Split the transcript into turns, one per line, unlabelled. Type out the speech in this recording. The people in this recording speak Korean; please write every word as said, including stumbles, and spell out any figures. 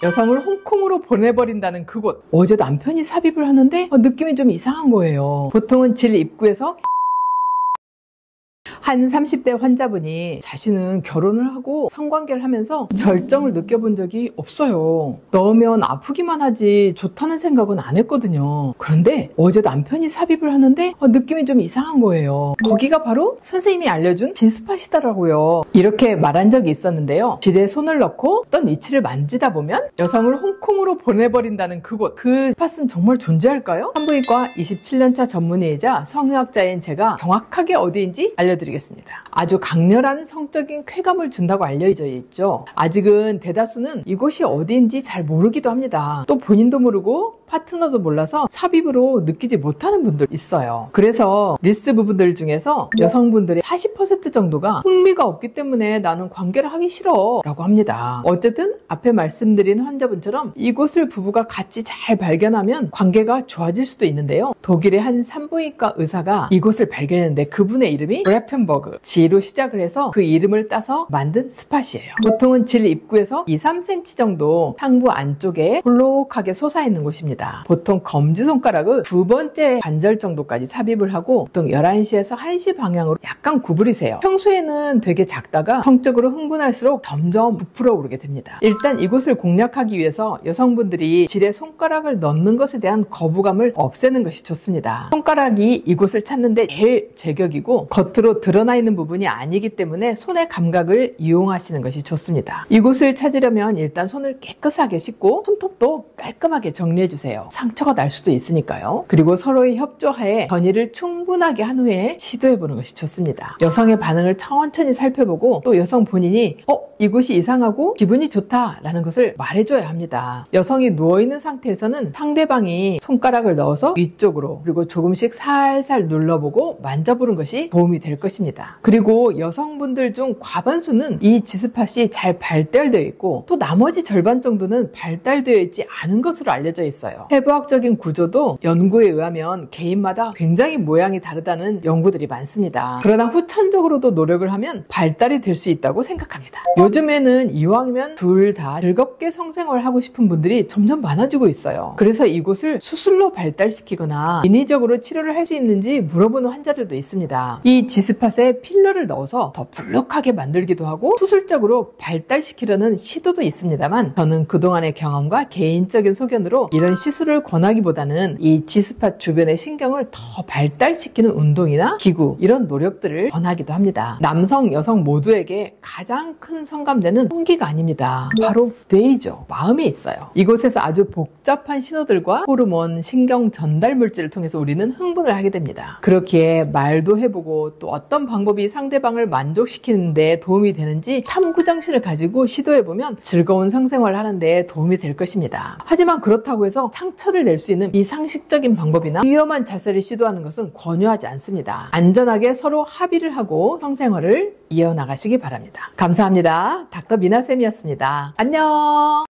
여성을 홍콩으로 보내버린다는 그곳. 어제 남편이 삽입을 하는데 느낌이 좀 이상한 거예요. 보통은 질 입구에서 한 삼십 대 환자분이 자신은 결혼을 하고 성관계를 하면서 절정을 느껴본 적이 없어요. 넣으면 아프기만 하지 좋다는 생각은 안 했거든요. 그런데 어제 남편이 삽입을 하는데 느낌이 좀 이상한 거예요. 거기가 바로 선생님이 알려준 G스팟이더라고요. 이렇게 말한 적이 있었는데요. 질에 손을 넣고 어떤 위치를 만지다 보면 여성을 홍콩으로 보내버린다는 그곳. 그 스팟은 정말 존재할까요? 산부인과 이십칠 년 차 전문의이자 성의학자인 제가 정확하게 어디인지 알려드리겠습니다. 아주 강렬한 성적인 쾌감을 준다고 알려져 있죠. 아직은 대다수는 이곳이 어디인지 잘 모르기도 합니다. 또 본인도 모르고 파트너도 몰라서 삽입으로 느끼지 못하는 분들 있어요. 그래서 릴스 부부들 중에서 여성분들의 사십 퍼센트 정도가 흥미가 없기 때문에 나는 관계를 하기 싫어 라고 합니다. 어쨌든 앞에 말씀드린 환자분처럼 이곳을 부부가 같이 잘 발견하면 관계가 좋아질 수도 있는데요. 독일의 한 산부인과 의사가 이곳을 발견했는데 그분의 이름이 브레펜버그, G로 시작을 해서 그 이름을 따서 만든 스팟이에요. 보통은 질 입구에서 이, 삼 센티미터 정도 상부 안쪽에 볼록하게 솟아있는 곳입니다. 보통 검지손가락은 두 번째 관절 정도까지 삽입을 하고 보통 열한 시에서 한 시 방향으로 약간 구부리세요. 평소에는 되게 작다가 성적으로 흥분할수록 점점 부풀어 오르게 됩니다. 일단 이곳을 공략하기 위해서 여성분들이 질에 손가락을 넣는 것에 대한 거부감을 없애는 것이 좋습니다. 손가락이 이곳을 찾는데 제일 제격이고 겉으로 드러나 있는 부분이 아니기 때문에 손의 감각을 이용하시는 것이 좋습니다. 이곳을 찾으려면 일단 손을 깨끗하게 씻고 손톱도 깔끔하게 정리해 주세요. 상처가 날 수도 있으니까요. 그리고 서로의 협조하에 전이를 충분하게 한 후에 시도해보는 것이 좋습니다. 여성의 반응을 천천히 살펴보고 또 여성 본인이 어? 이곳이 이상하고 기분이 좋다라는 것을 말해줘야 합니다. 여성이 누워있는 상태에서는 상대방이 손가락을 넣어서 위쪽으로 그리고 조금씩 살살 눌러보고 만져보는 것이 도움이 될 것입니다. 그리고 여성분들 중 과반수는 이 G스팟이 잘 발달되어 있고 또 나머지 절반 정도는 발달되어 있지 않은 것으로 알려져 있어요. 해부학적인 구조도 연구에 의하면 개인마다 굉장히 모양이 다르다는 연구들이 많습니다. 그러나 후천적으로도 노력을 하면 발달이 될 수 있다고 생각합니다. 요즘에는 이왕이면 둘 다 즐겁게 성생활을 하고 싶은 분들이 점점 많아지고 있어요. 그래서 이곳을 수술로 발달시키거나 인위적으로 치료를 할 수 있는지 물어보는 환자들도 있습니다. 이 G스팟에 필러를 넣어서 더 불룩하게 만들기도 하고 수술적으로 발달시키려는 시도도 있습니다만 저는 그동안의 경험과 개인적인 소견으로 이런 시술을 권하기보다는 이 G스팟 주변의 신경을 더 발달시키는 운동이나 기구 이런 노력들을 권하기도 합니다. 남성, 여성 모두에게 가장 큰 성감대는 성기가 아닙니다. 바로 뇌이죠. 마음에 있어요. 이곳에서 아주 복잡한 신호들과 호르몬, 신경 전달 물질을 통해서 우리는 흥분을 하게 됩니다. 그렇기에 말도 해보고 또 어떤 방법이 상대방을 만족시키는 데 도움이 되는지 탐구장치를 가지고 시도해보면 즐거운 성생활을 하는 데 도움이 될 것입니다. 하지만 그렇다고 해서 상처를 낼 수 있는 비상식적인 방법이나 위험한 자세를 시도하는 것은 권유하지 않습니다. 안전하게 서로 합의를 하고 성생활을 이어나가시기 바랍니다. 감사합니다. 닥터 미나쌤이었습니다. 안녕.